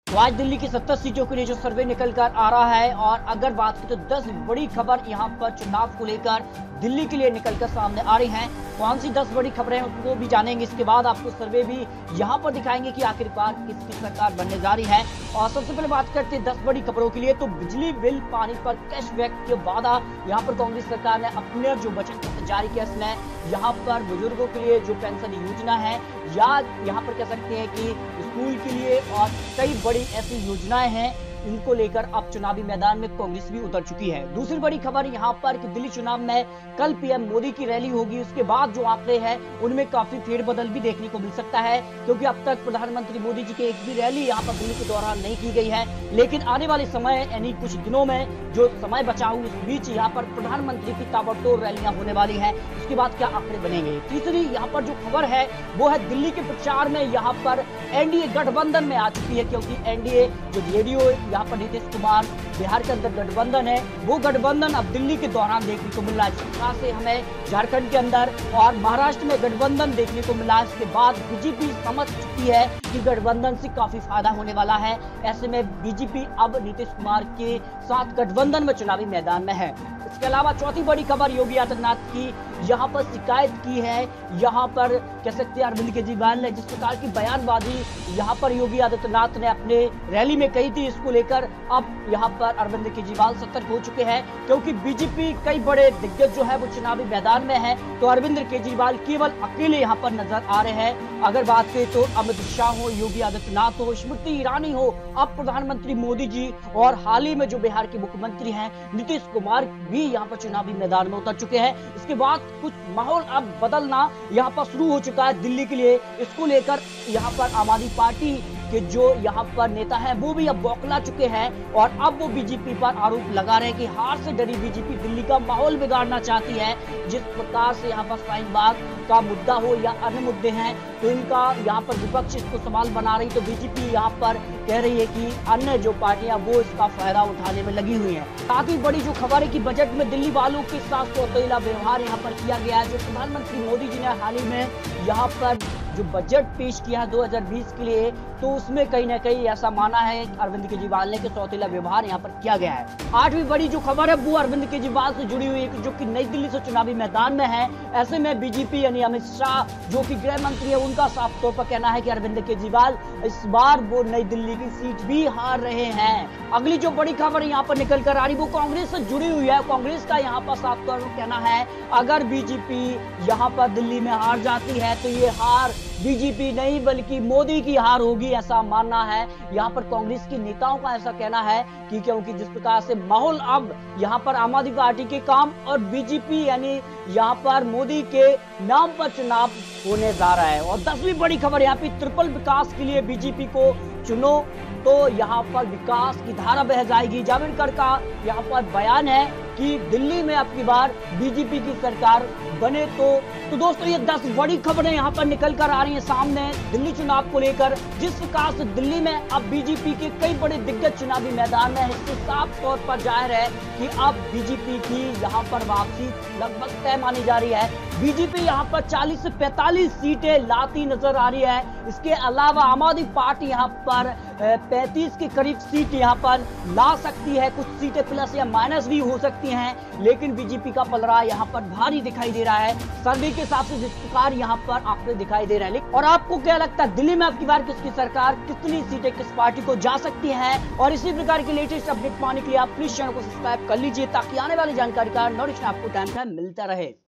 तो आज दिल्ली की 70 सीटों के लिए जो सर्वे निकल कर आ रहा है, और अगर बात की तो 10 बड़ी खबर यहां पर चुनाव को लेकर दिल्ली के लिए निकलकर सामने आ रही हैं। कौन सी 10 बड़ी खबरें हैं उनको भी जानेंगे। इसके बाद आपको सर्वे भी यहां पर दिखाएंगे कि आखिरकार किसकी सरकार बनने जा रही है। और सबसे पहले बात करते हैं 10 बड़ी खबरों के लिए, तो बिजली बिल पानी पर कैशबैक के वादा यहां पर कांग्रेस सरकार ने अपने जो बजट पत्र जारी किया, इसमें यहाँ पर बुजुर्गों के लिए जो पेंशन योजना है, या यहाँ पर कह सकते हैं कि स्कूल के लिए और कई बड़ी ऐसी योजनाएं हैं, इनको लेकर अब चुनावी मैदान में कांग्रेस भी उतर चुकी है। दूसरी बड़ी खबर यहाँ पर कि दिल्ली चुनाव में कल पीएम मोदी की रैली होगी। उसके बाद जो आंकड़े हैं उनमें काफी फेरबदल भी देखने को मिल सकता है, क्योंकि अब तक प्रधानमंत्री मोदी जी की एक भी रैली यहाँ पर दिल्ली के दौरान नहीं की गई है। लेकिन आने वाले समय यानी कुछ दिनों में जो समय बचा हुआ, इस बीच यहाँ पर प्रधानमंत्री की ताबड़तोड़ रैलियां होने वाली है। उसके बाद क्या आंकड़े बनेंगे। तीसरी यहाँ पर जो खबर है वो है दिल्ली के प्रचार में यहाँ पर एनडीए गठबंधन में आ चुकी है, क्योंकि एनडीए जो जेडीयू यहाँ पर नीतीश कुमार बिहार के अंदर गठबंधन है, वो गठबंधन अब दिल्ली के दौरान देखने को मिल रहा है। इस प्रकार से हमें झारखंड के अंदर और महाराष्ट्र में गठबंधन देखने को मिला। इसके बाद बीजेपी समझ चुकी है कि गठबंधन से काफी फायदा होने वाला है। ऐसे में बीजेपी अब नीतीश कुमार के साथ गठबंधन में चुनावी मैदान में है। इसके अलावा चौथी बड़ी खबर योगी आदित्यनाथ की यहाँ पर शिकायत की है, यहाँ पर कह सकते हैं अरविंद केजरीवाल ने जिस प्रकार की बयानबाजी यहाँ पर योगी आदित्यनाथ ने अपने रैली में कही थी, इसको लेकर अब यहाँ पर अरविंद केजरीवाल सतर्क हो चुके हैं, क्योंकि बीजेपी कई बड़े दिग्गज जो है वो चुनावी मैदान में है, तो अरविंद केजरीवाल केवल अकेले यहाँ पर नजर आ रहे हैं। अगर बात करें तो अमित शाह हो, योगी आदित्यनाथ हो, स्मृति ईरानी हो, अब प्रधानमंत्री मोदी जी और हाल ही में जो बिहार के मुख्यमंत्री हैं नीतीश कुमार भी यहाँ पर चुनावी मैदान में उतर चुके हैं। इसके बाद कुछ माहौल अब बदलना यहाँ पर शुरू हो चुका है दिल्ली के लिए। इसको लेकर यहाँ पर आम आदमी पार्टी के जो यहाँ पर नेता हैं वो भी अब बौखला चुके हैं, और अब वो बीजेपी पर आरोप लगा रहे हैं कि हार से डरी बीजेपी दिल्ली का माहौल बिगाड़ना चाहती है। जिस प्रकार से यहाँ पर शाहीन बाग का मुद्दा हो या अन्य मुद्दे हैं, तो इनका यहाँ पर विपक्ष इसको सवाल बना रही, तो बीजेपी यहाँ पर कह रही है कि अन्य जो पार्टियां वो इसका फायदा उठाने में लगी हुई हैं। काफी बड़ी जो खबर है कि बजट में दिल्ली वालों के साथ सौतेला व्यवहार यहाँ पर किया गया है। जो प्रधानमंत्री मोदी जी ने हाल ही में यहाँ पर जो बजट पेश किया है 2020 के लिए, तो उसमें कहीं ना कहीं ऐसा माना है अरविंद केजरीवाल ने कि सौतेला व्यवहार यहाँ पर किया गया है। आठवीं बड़ी जो खबर है वो अरविंद केजरीवाल से जुड़ी हुई है, जो कि नई दिल्ली से चुनावी मैदान में है। ऐसे में बीजेपी यानी अमित शाह जो कि गृह मंत्री है, उनका साफ तौर पर कहना है कि अरविंद केजरीवाल इस बार वो नई दिल्ली की सीट भी हार रहे हैं। अगली जो बड़ी खबर यहाँ पर निकल कर आ रही वो कांग्रेस से जुड़ी हुई है। कांग्रेस का यहाँ पर साफ तौर पर कहना है अगर बीजेपी यहाँ पर दिल्ली में हार जाती है तो ये हार बीजेपी नहीं बल्कि मोदी की हार होगी, ऐसा मानना है। यहाँ पर कांग्रेस के नेताओं का ऐसा कहना है कि क्योंकि जिस प्रकार से माहौल अब यहाँ पर आम आदमी पार्टी के काम और बीजेपी यानी यहाँ पर मोदी के नाम पर चुनाव होने जा रहा है। और 10वीं बड़ी खबर यहाँ पे ट्रिपल विकास के लिए बीजेपी को चुनो तो यहाँ पर विकास की धारा बह जाएगी। जावड़ेकर का यहाँ पर बयान है कि दिल्ली में अब की बार बीजेपी की सरकार बने तो दोस्तों ये 10 बड़ी खबरें यहाँ पर निकल कर आ रही हैं सामने दिल्ली चुनाव को लेकर। जिस प्रकार से दिल्ली में अब बीजेपी के कई बड़े दिग्गज चुनावी मैदान में, इससे साफ तौर पर जाहिर है कि अब बीजेपी की यहाँ पर वापसी लगभग तय मानी जा रही है। बीजेपी यहाँ पर 40 से 45 सीटें लाती नजर आ रही है। इसके अलावा आम आदमी पार्टी यहाँ पर 35 के करीब सीट यहाँ पर ला सकती है। कुछ सीटें प्लस या माइनस भी हो सकती हैं, लेकिन बीजेपी का पलड़ा यहाँ पर भारी दिखाई दे रहा है सर्वे के हिसाब से जिस प्रकार यहाँ पर आंकड़े दिखाई दे रहे हैं। और आपको क्या लगता है दिल्ली में अब की बार किसकी सरकार, कितनी सीटें किस पार्टी को जा सकती हैं? और इसी प्रकार की लेटेस्ट अपडेट पाने के लिए आप प्लीज चैनल को सब्सक्राइब कर लीजिए, ताकि आने वाली जानकारी का नोटिफिकेशन आपको टाइम टाइम मिलता रहे।